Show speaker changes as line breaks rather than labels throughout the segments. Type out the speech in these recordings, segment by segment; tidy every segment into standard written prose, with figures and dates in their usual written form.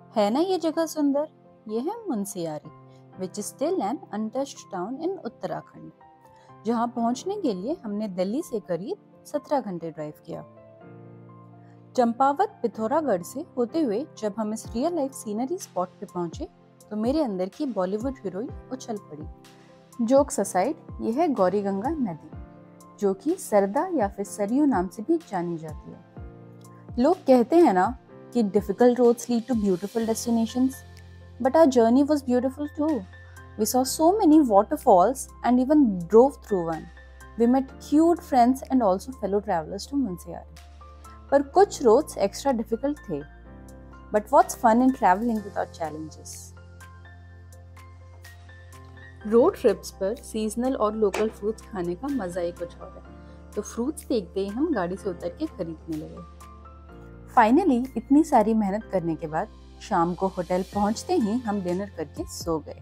है ना ये जगह सुंदर। ये है Munsiyari, which is still an untouched town in Uttarakhand, जहां पहुंचने के लिए हमने दिल्ली से करीब 17 घंटे ड्राइव किया। चंपावत पिथौरागढ़ से होते हुए जब हम इस रियल लाइफ सीनरी स्पॉट पे पहुंचे तो मेरे अंदर की बॉलीवुड हीरोइन उछल पड़ी। जोक्स असाइड, यह है गौरी गंगा नदी, जो कि सरदा या फिर सरयू नाम से भी जानी जाती है। लोग कहते हैं ना कि difficult roads lead to beautiful destinations, but our journey was beautiful too. We saw so many waterfalls and even drove through one. We met cute friends and also fellow travelers to Munsiyari. पर कुछ roads extra difficult थे. But what's fun in traveling without challenges? Road trips पर seasonal और local fruits खाने का मजा ही कुछ और है, तो फ्रूट्स देखते ही हम गाड़ी से उतर के खरीदने लगे। फाइनली इतनी सारी मेहनत करने के बाद शाम को होटल पहुंचते ही हम डिनर करके सो गए।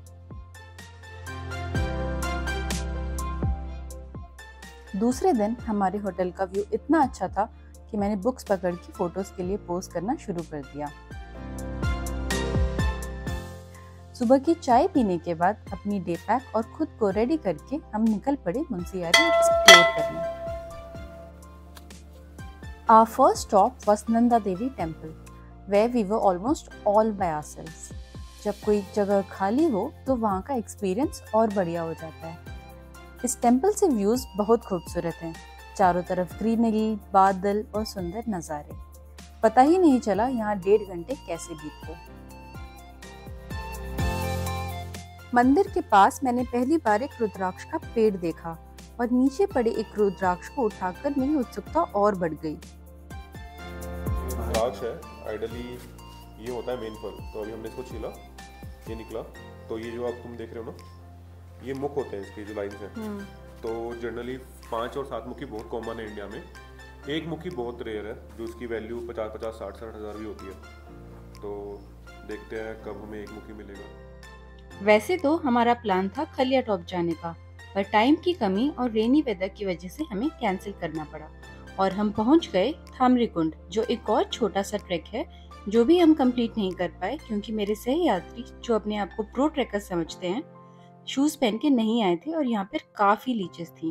दूसरे दिन हमारे होटल का व्यू इतना अच्छा था कि मैंने बुक्स पकड़ के फोटोज के लिए पोस्ट करना शुरू कर दिया। सुबह की चाय पीने के बाद अपनी डे पैक और खुद को रेडी करके हम निकल पड़े मुंशियारी एक्सप्लोर करने। Our first stop was Nanda Devi Temple, where we were almost all by ourselves. जब कोई जगह खाली हो तो वहाँ का एक्सपीरियंस और बढ़िया हो जाता है। इस टेम्पल से व्यूज बहुत खूबसूरत हैं। चारों तरफ ग्रीनरी, बादल और सुंदर नज़ारे। पता ही नहीं चला यहाँ 1.5 घंटे कैसे बीत गए। मंदिर के पास मैंने पहली बार एक रुद्राक्ष का पेड़ देखा और नीचे पड़े एक रुद्राक्ष को उठाकर मेरी उत्सुकता और बढ़ गई।
रुद्राक्ष है, आइडियली ये होता है मेन फल। तो अभी हमने इसको छीला, ये निकला। तो ये जो आप तुम देख रहे हो ना, ये मुख होते हैं इसके, जो लाइन्स हैं। तो जनरली 5 और 7 मुखी बहुत कॉमन है इंडिया में। एक मुखी बहुत रेयर है, जो उसकी वैल्यू 50-50, 60-60 हज़ार भी होती है। तो देखते हैं कब हमें एक मुखी मिलेगा।
वैसे तो हमारा प्लान था खलिया टॉप जाने का, पर टाइम की कमी और रेनी वेदर की वजह से हमें कैंसिल करना पड़ा और हम पहुंच गए थामरीकुंड, जो एक और छोटा सा ट्रैक है जो भी हम कंप्लीट नहीं कर पाए क्योंकि मेरे सहयात्री, जो अपने आप को प्रो ट्रैकर समझते हैं, शूज पहन के नहीं आए थे और यहाँ पर काफी लीचेस थी।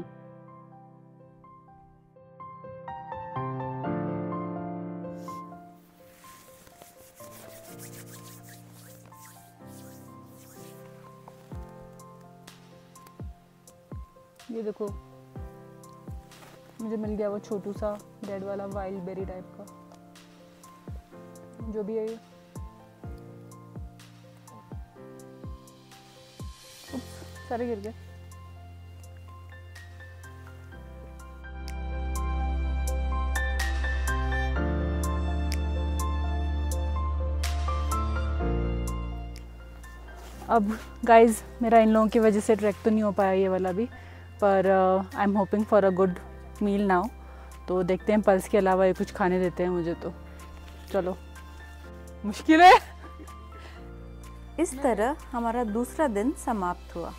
ये देखो, मुझे मिल गया वो छोटू सा रेड वाला वाइल्ड बेरी टाइप का, जो भी है ये। सारे गिर गए। अब गाइज, मेरा इन लोगों की वजह से ट्रैक तो नहीं हो पाया ये वाला भी, पर I am hoping for a good meal now. तो देखते हैं, पल्स के अलावा ये कुछ खाने देते हैं मुझे। तो चलो, मुश्किल है।
इस तरह हमारा दूसरा दिन समाप्त हुआ।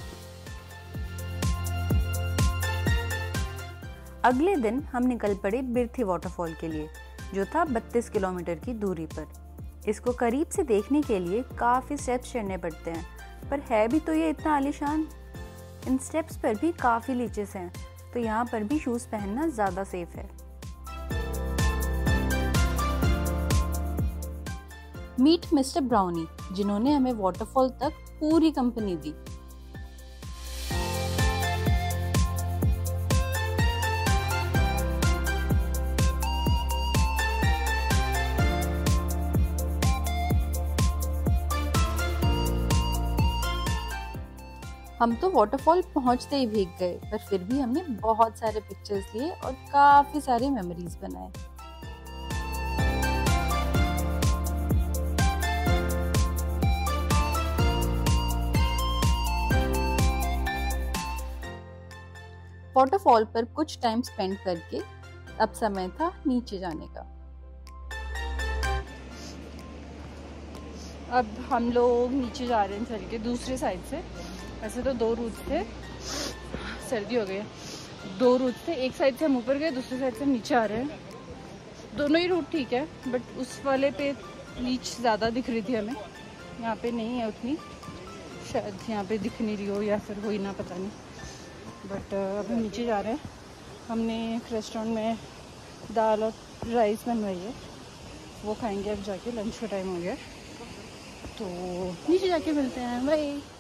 अगले दिन हम निकल पड़े बिरथी वाटरफॉल के लिए, जो था 32 किलोमीटर की दूरी पर। इसको करीब से देखने के लिए काफ़ी स्टेप्स चढ़ने पड़ते हैं, पर है भी तो ये इतना आलीशान। इन स्टेप्स पर भी काफ़ी लीचेस हैं, तो यहाँ पर भी शूज़ पहनना ज़्यादा सेफ है। मीट मिस्टर ब्राउनी, जिन्होंने हमें वाटरफॉल तक पूरी कंपनी दी। हम तो वाटरफॉल पहुंचते ही भीग गए, पर फिर भी हमने बहुत सारे पिक्चर्स लिए और काफी सारी मेमोरीज बनाए। वाटरफॉल पर कुछ टाइम स्पेंड करके अब समय था नीचे जाने का।
अब हम लोग नीचे जा रहे हैं चल के दूसरी साइड से। वैसे तो 2 रूट थे, सर्दी हो गई है। 2 रूट थे, एक साइड से हम ऊपर गए, दूसरी साइड से हम नीचे आ रहे हैं। दोनों ही रूट ठीक है, बट उस वाले पे लीच ज़्यादा दिख रही थी हमें, यहाँ पे नहीं है उतनी, शायद यहाँ पे दिख नहीं रही हो या फिर हो ही ना, पता नहीं। बट अब हम नीचे जा रहे हैं। हमने एक रेस्टोरेंट में दाल और राइस बनवाई है, वो खाएंगे अब जाके, लंच का टाइम हो गया। तो नीचे जाके मिलते हैं, बाय।